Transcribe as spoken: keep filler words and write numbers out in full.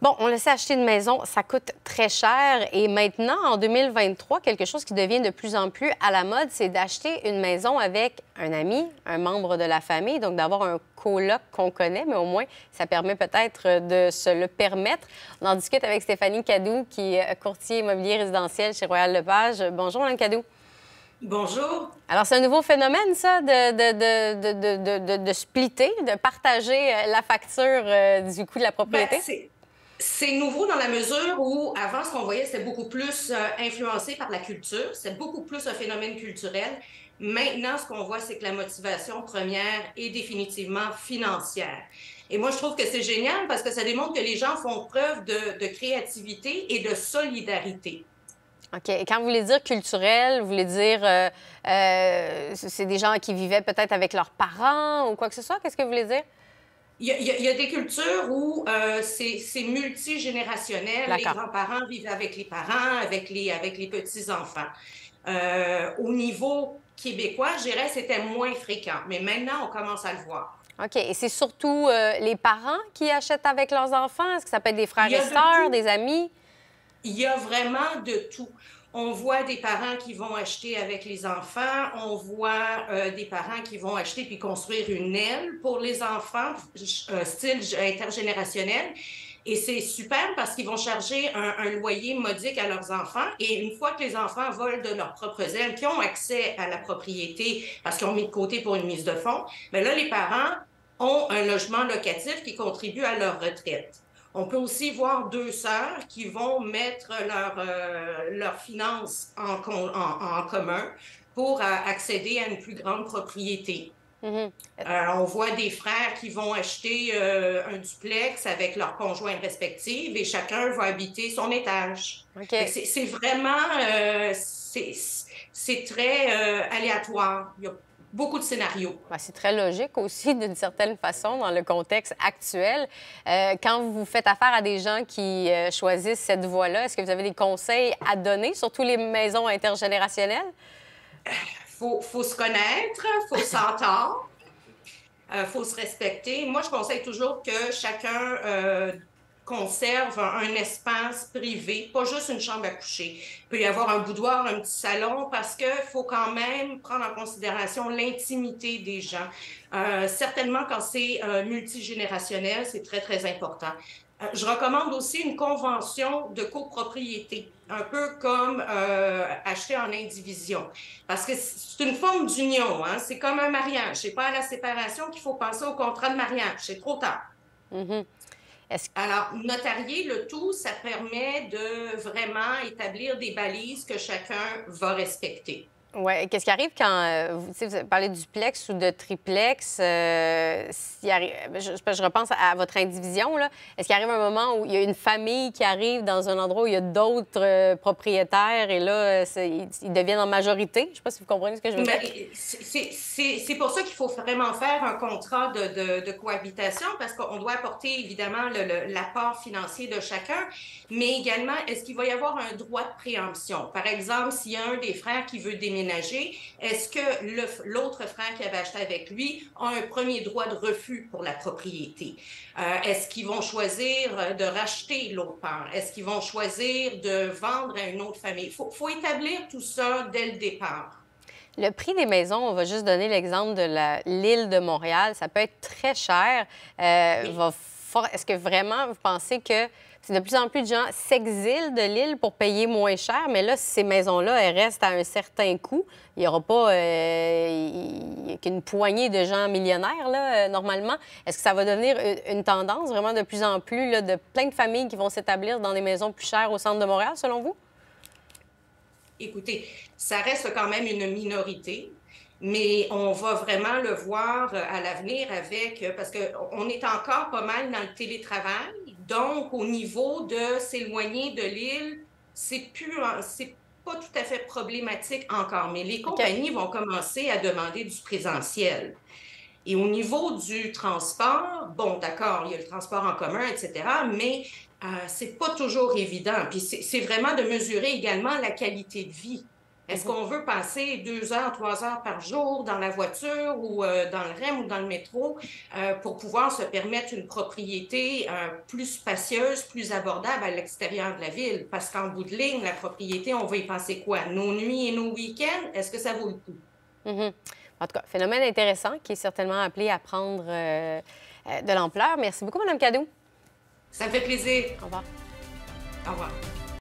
Bon, on le sait, acheter une maison, ça coûte très cher. Et maintenant, en deux mille vingt-trois, quelque chose qui devient de plus en plus à la mode, c'est d'acheter une maison avec un ami, un membre de la famille, donc d'avoir un coloc qu'on connaît, mais au moins, ça permet peut-être de se le permettre. On en discute avec Stéphanie Cadou, qui est courtier immobilier résidentiel chez Royal Lepage. Bonjour, Mme Cadou. Bonjour. Alors, c'est un nouveau phénomène, ça, de, de, de, de, de, de, de splitter, de partager la facture euh, du coût de la propriété? Ben, c'est nouveau dans la mesure où, avant, ce qu'on voyait, c'était beaucoup plus euh, influencé par la culture. C'est beaucoup plus un phénomène culturel. Maintenant, ce qu'on voit, c'est que la motivation première est définitivement financière. Et moi, je trouve que c'est génial parce que ça démontre que les gens font preuve de, de créativité et de solidarité. OK. Et quand vous voulez dire culturel, vous voulez dire euh, euh, c'est des gens qui vivaient peut-être avec leurs parents ou quoi que ce soit? Qu'est-ce que vous voulez dire? Il y a, il y a, il y a des cultures où euh, c'est multigénérationnel. Les grands-parents vivent avec les parents, avec les, avec les petits-enfants. Euh, au niveau québécois, je dirais que c'était moins fréquent, mais maintenant, on commence à le voir. OK. Et c'est surtout euh, les parents qui achètent avec leurs enfants? Est-ce que ça peut être des frères et Il y a de sœurs, tout. des amis? Il y a vraiment de tout. On voit des parents qui vont acheter avec les enfants, on voit euh, des parents qui vont acheter puis construire une aile pour les enfants, euh, style intergénérationnel. Et c'est super parce qu'ils vont charger un, un loyer modique à leurs enfants. Et une fois que les enfants volent de leurs propres ailes, qui ont accès à la propriété parce qu'ils ont mis de côté pour une mise de fonds, bien là, les parents ont un logement locatif qui contribue à leur retraite. On peut aussi voir deux sœurs qui vont mettre leurs euh, leur finances en, en, en commun pour euh, accéder à une plus grande propriété. Mm-hmm. euh, on voit des frères qui vont acheter euh, un duplex avec leurs conjoints respectifs et chacun va habiter son étage. Okay. C'est vraiment, euh, c'est très euh, aléatoire. Il y a beaucoup de scénarios. Ben, c'est très logique aussi, d'une certaine façon, dans le contexte actuel. Euh, quand vous faites affaire à des gens qui euh, choisissent cette voie-là, est-ce que vous avez des conseils à donner, surtout les maisons intergénérationnelles? Il faut, faut se connaître, il faut s'entendre, il euh, faut se respecter. Moi, je conseille toujours que chacun euh, conserve un, un espace privé, pas juste une chambre à coucher. Il peut y avoir un boudoir, un petit salon, parce qu'il faut quand même prendre en considération l'intimité des gens. Euh, certainement, quand c'est euh, multigénérationnel, c'est très, très important. Euh, je recommande aussi une convention de copropriété, un peu comme euh, acheter en indivision, parce que c'est une forme d'union, hein? C'est comme un mariage. C'est pas à la séparation qu'il faut penser au contrat de mariage, c'est trop tard. Mm-hmm. Que... Alors, notarier le tout, ça permet de vraiment établir des balises que chacun va respecter. Oui. Qu'est-ce qui arrive quand euh, vous, vous parlez de duplex ou de triplex? Euh, arrive, je, je repense à votre indivision. Est-ce qu'il arrive un moment où il y a une famille qui arrive dans un endroit où il y a d'autres euh, propriétaires et là, ils, ils deviennent en majorité? Je ne sais pas si vous comprenez ce que je veux dire. C'est pour ça qu'il faut vraiment faire un contrat de, de, de cohabitation parce qu'on doit apporter évidemment l'apport financier de chacun, mais également, est-ce qu'il va y avoir un droit de préemption? Par exemple, s'il y a un des frères qui veut déménager, est-ce que l'autre frère qui avait acheté avec lui a un premier droit de refus pour la propriété? Euh, Est-ce qu'ils vont choisir de racheter l'autre part? Est-ce qu'ils vont choisir de vendre à une autre famille? Il faut, faut établir tout ça dès le départ. Le prix des maisons, on va juste donner l'exemple de l'île de Montréal, ça peut être très cher. Euh, oui. Est-ce que vraiment vous pensez que de plus en plus de gens s'exilent de l'île pour payer moins cher, mais là, ces maisons-là, elles restent à un certain coût. Il n'y aura pas euh, qu'une poignée de gens millionnaires, là, euh, normalement. Est-ce que ça va devenir une tendance vraiment de plus en plus là, de plein de familles qui vont s'établir dans des maisons plus chères au centre de Montréal, selon vous? Écoutez, ça reste quand même une minorité. Mais on va vraiment le voir à l'avenir avec, parce qu'on est encore pas mal dans le télétravail. Donc, au niveau de s'éloigner de l'île, c'est plus, c'est pas tout à fait problématique encore. Mais les compagnies okay. vont commencer à demander du présentiel. Et au niveau du transport, bon, d'accord, il y a le transport en commun, et cetera, mais euh, c'est pas toujours évident. Puis c'est vraiment de mesurer également la qualité de vie. Est-ce qu'on veut passer deux heures, trois heures par jour dans la voiture ou euh, dans le R E M ou dans le métro euh, pour pouvoir se permettre une propriété euh, plus spacieuse, plus abordable à l'extérieur de la ville? Parce qu'en bout de ligne, la propriété, on va y penser quoi? Nos nuits et nos week-ends, est-ce que ça vaut le coup? Mhm. En tout cas, phénomène intéressant qui est certainement appelé à prendre euh, euh, de l'ampleur. Merci beaucoup, Mme Cadou. Ça me fait plaisir. Au revoir. Au revoir.